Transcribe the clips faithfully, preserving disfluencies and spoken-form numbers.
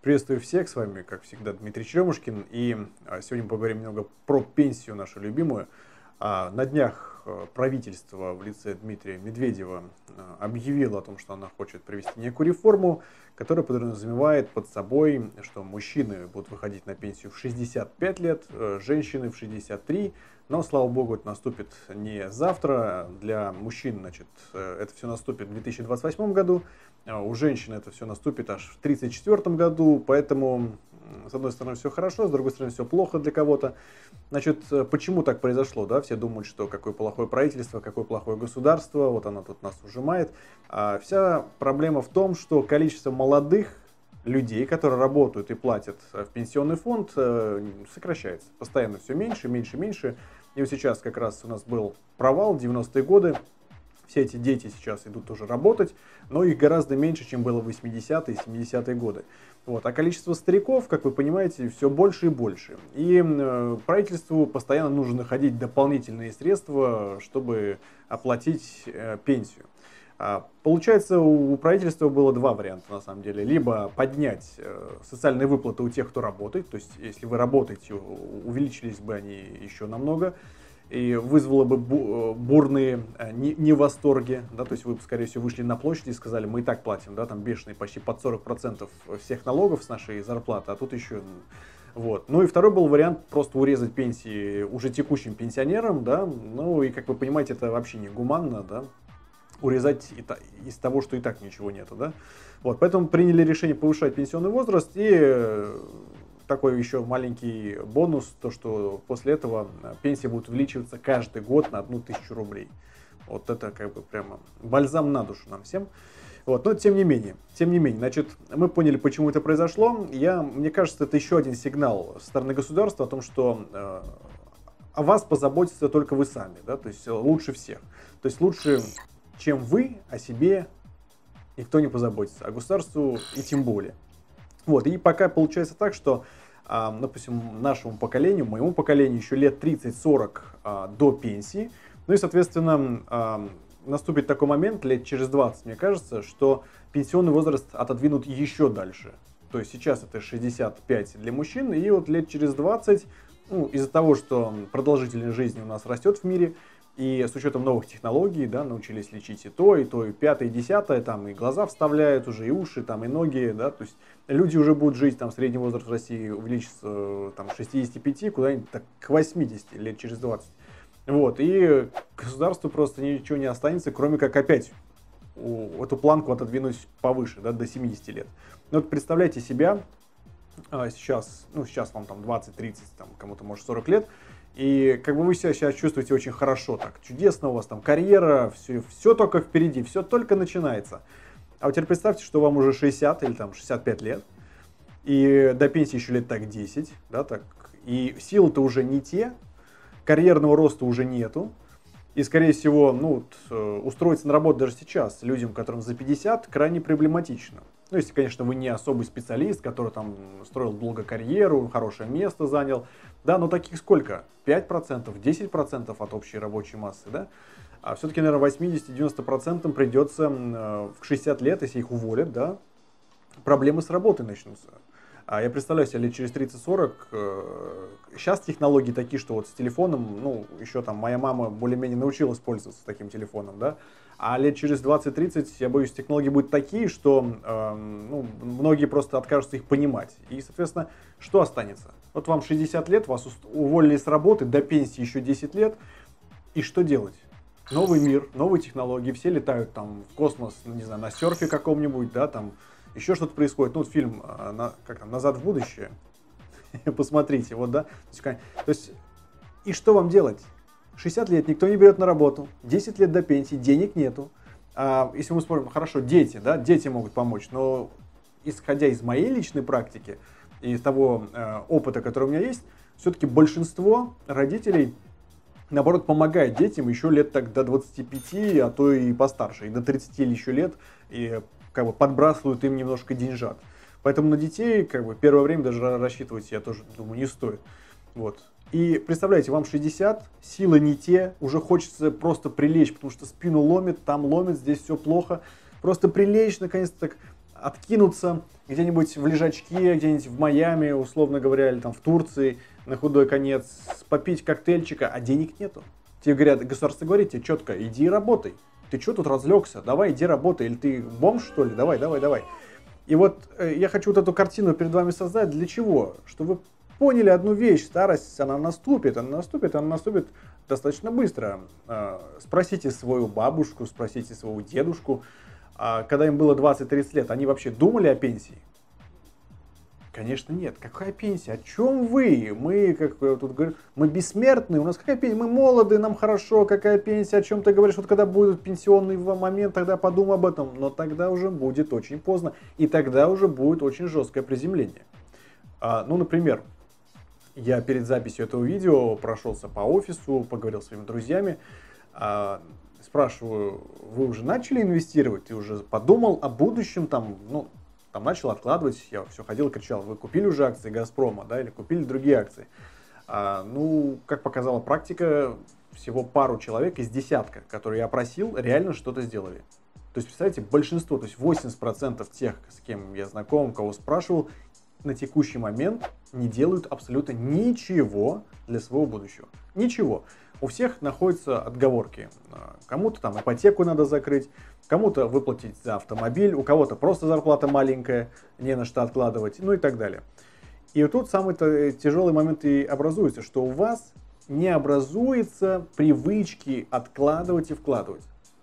Приветствую всех, с вами, как всегда, Дмитрий Черемушкин, и а, сегодня мы поговорим немного про пенсию нашу любимую. А, На днях а, правительство в лице Дмитрия Медведева а, объявило о том, что она хочет провести некую реформу, которая подразумевает под собой, что мужчины будут выходить на пенсию в шестьдесят пять лет, а, женщины в шестьдесят три. Но, слава богу, это наступит не завтра. Для мужчин, значит, это все наступит в две тысячи двадцать восьмом году. А у женщин это все наступит аж в две тысячи тридцать четвёртом году. Поэтому, с одной стороны, все хорошо, с другой стороны, все плохо для кого-то. Значит, почему так произошло? Да? Все думают, что какое плохое правительство, какое плохое государство, вот оно тут нас ужимает. А вся проблема в том, что количество молодых людей, которые работают и платят в пенсионный фонд, сокращается. Постоянно все меньше, меньше, меньше. И вот сейчас как раз у нас был провал в девяностые годы. Все эти дети сейчас идут тоже работать, но их гораздо меньше, чем было в восьмидесятые и семидесятые годы. Вот. А количество стариков, как вы понимаете, все больше и больше. И э, правительству постоянно нужно находить дополнительные средства, чтобы оплатить э, пенсию. А, получается, у правительства было два варианта на самом деле. Либо поднять э, социальные выплаты у тех, кто работает, то есть если вы работаете, увеличились бы они еще намного, и вызвало бы бурные невосторги, да, то есть вы, скорее всего, вышли на площадь и сказали, мы и так платим, да, там бешеные почти под сорок процентов всех налогов с нашей зарплаты, а тут еще, вот. Ну и второй был вариант просто урезать пенсии уже текущим пенсионерам, да, ну и, как вы понимаете, это вообще не гуманно, да, урезать из того, что и так ничего нету, да, вот, поэтому приняли решение повышать пенсионный возраст и такой еще маленький бонус, то что после этого пенсия будет увеличиваться каждый год на одну тысячу рублей. Вот это как бы прямо бальзам на душу нам всем. Вот, но тем не менее, тем не менее, значит, мы поняли, почему это произошло. Я, мне кажется, это еще один сигнал со стороны государства о том, что э, о вас позаботиться только вы сами, да, то есть лучше всех. То есть лучше, чем вы, о себе никто не позаботится, а государству и тем более. Вот, и пока получается так, что, э, допустим, нашему поколению, моему поколению еще лет тридцать-сорок э, до пенсии, ну и, соответственно, э, наступит такой момент, лет через двадцать, мне кажется, что пенсионный возраст отодвинут еще дальше. То есть сейчас это шестьдесят пять для мужчин, и вот лет через двадцать, ну, из-за того, что продолжительность жизни у нас растет в мире, и с учетом новых технологий, да, научились лечить и то, и то, и пятое, и десятое, там и глаза вставляют уже, и уши, там и ноги, да, то есть люди уже будут жить, там средний возраст в России увеличится там, с шестидесяти пяти куда-нибудь так, к восьмидесяти лет через двадцать. Вот, и государству просто ничего не останется, кроме как опять эту планку отодвинуть повыше, да, до семидесяти лет. Ну вот представляйте себя, сейчас, ну сейчас вам там двадцать-тридцать, там кому-то может сорок лет, и как бы вы себя сейчас чувствуете очень хорошо, так чудесно, у вас там карьера, все, все только впереди, все только начинается. А вот теперь представьте, что вам уже шестьдесят или там шестьдесят пять лет, и до пенсии еще лет так десять, да, так, и силы-то уже не те, карьерного роста уже нету, и, скорее всего, ну, вот, устроиться на работу даже сейчас людям, которым за пятьдесят, крайне проблематично. Ну, если, конечно, вы не особый специалист, который там строил долго карьеру, хорошее место занял, да, но таких сколько? пять процентов, десять процентов от общей рабочей массы, да? А все-таки, наверное, восемьдесят-девяносто процентов придется в шестьдесят лет, если их уволят, да, проблемы с работой начнутся. А я представляю себе, лет через тридцать-сорок, э, сейчас технологии такие, что вот с телефоном, ну, еще там моя мама более-менее научилась пользоваться таким телефоном, да, а лет через двадцать-тридцать, я боюсь, технологии будут такие, что э, ну, многие просто откажутся их понимать. И, соответственно, что останется? Вот вам шестьдесят лет, вас уволили с работы, до пенсии еще десять лет, и что делать? Новый мир, новые технологии, все летают там в космос, не знаю, на серфе каком-нибудь, да, там, еще что-то происходит. Ну, вот фильм как там, «Назад в будущее». Посмотрите, вот, да. То есть, то есть, и что вам делать? шестьдесят лет никто не берет на работу, десять лет до пенсии, денег нету. А, если мы смотрим, хорошо, дети, да, дети могут помочь, но исходя из моей личной практики и из того э, опыта, который у меня есть, все-таки большинство родителей, наоборот, помогает детям еще лет так до двадцати пяти, а то и постарше, и до тридцати еще лет, и как бы подбрасывают им немножко деньжат. Поэтому на детей как бы первое время даже рассчитывать, я тоже думаю, не стоит. Вот. И представляете, вам шестьдесят, силы не те, уже хочется просто прилечь, потому что спину ломит, там ломит, здесь все плохо. Просто прилечь, наконец-то так откинуться где-нибудь в лежачке, где-нибудь в Майами, условно говоря, или там в Турции, на худой конец, попить коктейльчика, а денег нету. Тебе говорят, государство говорит тебе четко, иди и работай. Ты что тут разлегся? Давай, иди работай. Или ты бомж, что ли? Давай, давай, давай. И вот э, я хочу вот эту картину перед вами создать. Для чего? Чтобы вы поняли одну вещь. Старость, она наступит. Она наступит, она наступит достаточно быстро. Э, спросите свою бабушку, спросите своего дедушку. Э, когда им было двадцать-тридцать лет, они вообще думали о пенсии? Конечно, нет. Какая пенсия? О чем вы? Мы, как я тут говорю, мы бессмертные. У нас какая пенсия? Мы молоды, нам хорошо. Какая пенсия? О чем ты говоришь? Вот когда будет пенсионный момент, тогда подумай об этом. Но тогда уже будет очень поздно. И тогда уже будет очень жесткое приземление. А, ну, например, я перед записью этого видео прошелся по офису, поговорил с своими друзьями. А, спрашиваю, вы уже начали инвестировать? Ты уже подумал о будущем? Там, ну, Там начал откладывать, я все ходил и кричал, вы купили уже акции Газпрома, да, или купили другие акции. А, ну, как показала практика, всего пару человек из десятка, которые я опросил, реально что-то сделали. То есть, представляете, большинство, то есть восемьдесят процентов тех, с кем я знаком, кого спрашивал, на текущий момент не делают абсолютно ничего для своего будущего. Ничего. У всех находятся отговорки. Кому-то там ипотеку надо закрыть, кому-то выплатить за автомобиль, у кого-то просто зарплата маленькая, не на что откладывать, ну и так далее. И вот тут самый тяжелый момент и образуется, что у вас не образуется привычки откладывать и вкладывать.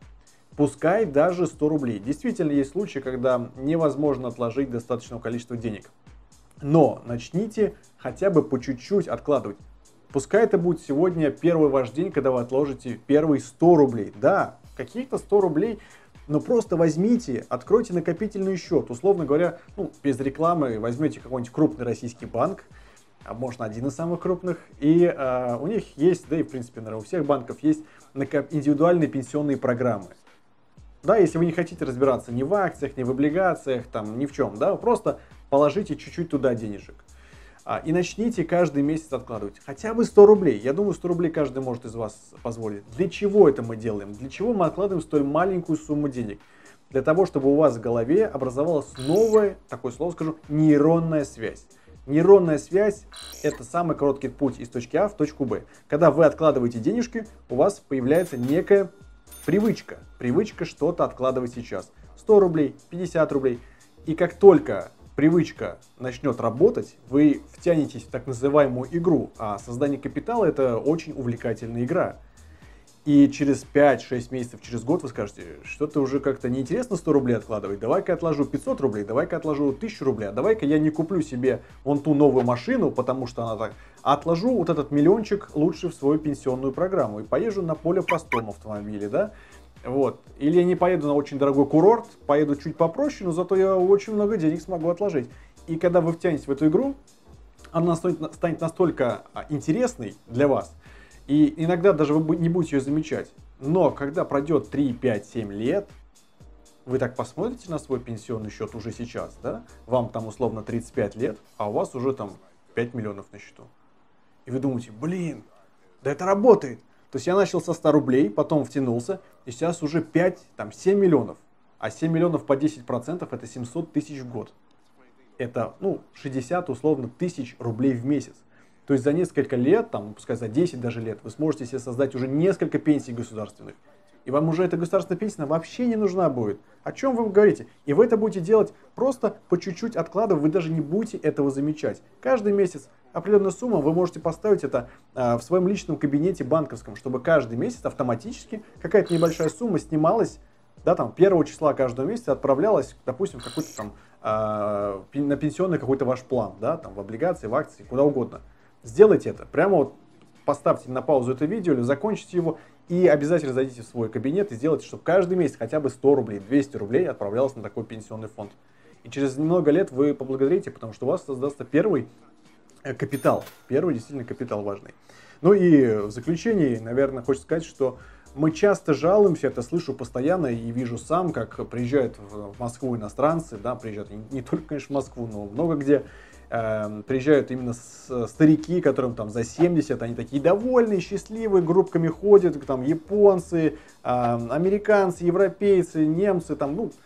Пускай даже сто рублей. Действительно есть случаи, когда невозможно отложить достаточное количество денег. Но начните хотя бы по чуть-чуть откладывать. Пускай это будет сегодня первый ваш день, когда вы отложите первые сто рублей. Да, каких-то сто рублей, но просто возьмите, откройте накопительный счет. Условно говоря, ну, без рекламы возьмете какой-нибудь крупный российский банк, а можно один из самых крупных. И э, у них есть, да и в принципе, наверное, у всех банков есть индивидуальные пенсионные программы. Да, если вы не хотите разбираться ни в акциях, ни в облигациях, там, ни в чем, да, просто положите чуть-чуть туда денежек. А, и начните каждый месяц откладывать. Хотя бы сто рублей. Я думаю, сто рублей каждый может из вас позволить. Для чего это мы делаем? Для чего мы откладываем столь маленькую сумму денег? Для того, чтобы у вас в голове образовалась новая, такое слово скажу, нейронная связь. Нейронная связь – это самый короткий путь из точки А в точку Б. Когда вы откладываете денежки, у вас появляется некая привычка. Привычка что-то откладывать сейчас. сто рублей, пятьдесят рублей. И как только привычка начнет работать, вы втянетесь в так называемую игру. А создание капитала – это очень увлекательная игра. И через пять-шесть месяцев, через год вы скажете, что-то уже как-то неинтересно сто рублей откладывать, давай-ка отложу пятьсот рублей, давай-ка отложу тысячу рублей, а давай-ка я не куплю себе вон ту новую машину, потому что она так, а отложу вот этот миллиончик лучше в свою пенсионную программу и поезжу на поле простом автомобиле, да, вот. Или я не поеду на очень дорогой курорт, поеду чуть попроще, но зато я очень много денег смогу отложить. И когда вы втянетесь в эту игру, она станет настолько интересной для вас, и иногда даже вы не будете ее замечать. Но когда пройдет три, пять, семь лет, вы так посмотрите на свой пенсионный счет уже сейчас, да? Вам там условно тридцать пять лет, а у вас уже там пять миллионов на счету. И вы думаете, блин, да это работает. То есть я начал со ста рублей, потом втянулся, и сейчас уже пять, там семь миллионов. А семь миллионов по десять процентов это семьсот тысяч в год. Это, ну, шестьдесят условно тысяч рублей в месяц. То есть за несколько лет, там, пускай за десять даже лет, вы сможете себе создать уже несколько пенсий государственных. И вам уже эта государственная пенсия вообще не нужна будет. О чем вы говорите? И вы это будете делать просто по чуть-чуть откладывая, вы даже не будете этого замечать. Каждый месяц определенная сумма, вы можете поставить это а, в своем личном кабинете банковском, чтобы каждый месяц автоматически какая-то небольшая сумма снималась, да, там, первого числа каждого месяца отправлялась, допустим, какой-то там а, на пенсионный какой-то ваш план, да, там, в облигации, в акции, куда угодно. Сделайте это. Прямо вот поставьте на паузу это видео или закончите его и обязательно зайдите в свой кабинет и сделайте, чтобы каждый месяц хотя бы сто рублей, двести рублей отправлялось на такой пенсионный фонд. И через немного лет вы поблагодарите, потому что у вас создастся первый капитал. Первый действительно капитал важный. Ну и в заключении, наверное, хочется сказать, что мы часто жалуемся, это слышу постоянно и вижу сам, как приезжают в Москву иностранцы, да, приезжают не, не только, конечно, в Москву, но много где. Приезжают именно старики, которым там за семьдесят, они такие довольные, счастливые, группками ходят, там японцы, американцы, европейцы, немцы, там, ну,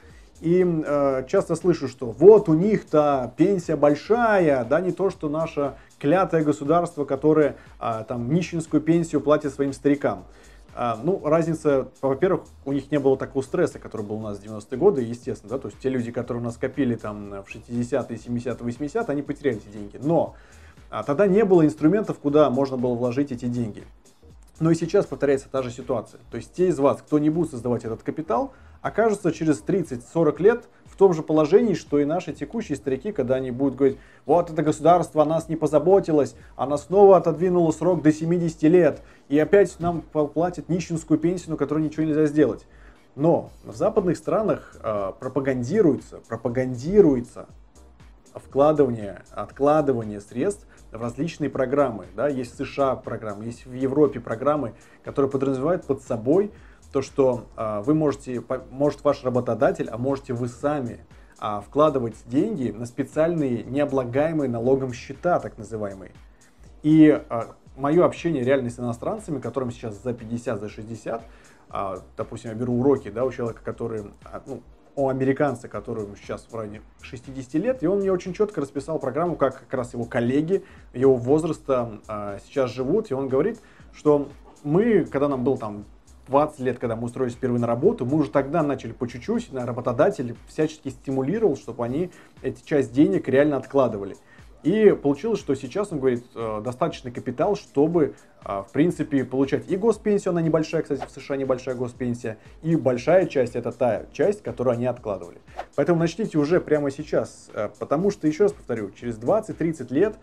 И э, часто слышу, что вот у них-то пенсия большая, да, не то, что наше клятое государство, которое э, там нищенскую пенсию платит своим старикам. А, ну, разница, во-первых, у них не было такого стресса, который был у нас в девяностые годы, естественно, да, то есть те люди, которые у нас копили там в шестидесятые, семидесятые, восьмидесятые, они потеряли эти деньги. Но а, тогда не было инструментов, куда можно было вложить эти деньги. Но и сейчас повторяется та же ситуация. То есть те из вас, кто не будет создавать этот капитал, окажутся через тридцать-сорок лет в том же положении, что и наши текущие старики, когда они будут говорить, вот это государство о нас не позаботилось, оно снова отодвинуло срок до семидесяти лет, и опять нам платят нищенскую пенсию, на которой ничего нельзя сделать. Но в западных странах э, пропагандируется, пропагандируется вкладывание, откладывание средств в различные программы. Да? Есть в США программы, есть в Европе программы, которые подразумевают под собой то, что а, вы можете, может ваш работодатель, а можете вы сами а, вкладывать деньги на специальные необлагаемые налогом счета, так называемые. И а, мое общение реально с иностранцами, которым сейчас за пятьдесят, за шестьдесят, а, допустим, я беру уроки, да, у человека, который, а, ну, у американца, которому сейчас в районе шестидесяти лет, и он мне очень четко расписал программу, как как раз его коллеги его возраста а, сейчас живут, и он говорит, что мы, когда нам было там двадцать лет, когда мы устроились впервые на работу, мы уже тогда начали по чуть-чуть, работодатель всячески стимулировал, чтобы они эти часть денег реально откладывали. И получилось, что сейчас, он говорит, достаточный капитал, чтобы, в принципе, получать и госпенсию, она небольшая, кстати, в США небольшая госпенсия, и большая часть, это та часть, которую они откладывали. Поэтому начните уже прямо сейчас, потому что, еще раз повторю, через двадцать-тридцать лет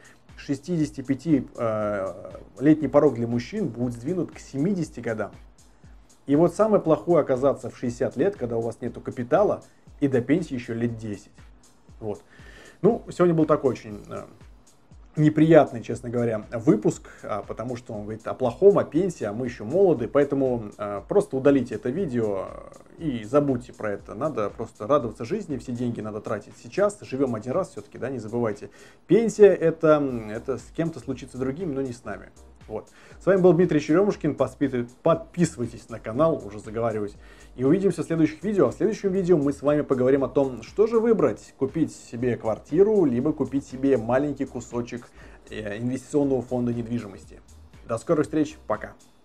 шестидесятипятилетний порог для мужчин будет сдвинут к семидесяти годам. И вот самое плохое оказаться в шестьдесят лет, когда у вас нету капитала, и до пенсии еще лет десять. Вот. Ну, сегодня был такой очень э, неприятный, честно говоря, выпуск, а, потому что он говорит о плохом, о пенсии, а мы еще молоды, поэтому э, просто удалите это видео и забудьте про это. Надо просто радоваться жизни, все деньги надо тратить сейчас, живем один раз все-таки, да, не забывайте. Пенсия это, это с кем-то случится другим, но не с нами. Вот. С вами был Дмитрий Черемушкин, подписывайтесь на канал, уже заговариваюсь, и увидимся в следующих видео. А в следующем видео мы с вами поговорим о том, что же выбрать, купить себе квартиру, либо купить себе маленький кусочек инвестиционного фонда недвижимости. До скорых встреч, пока!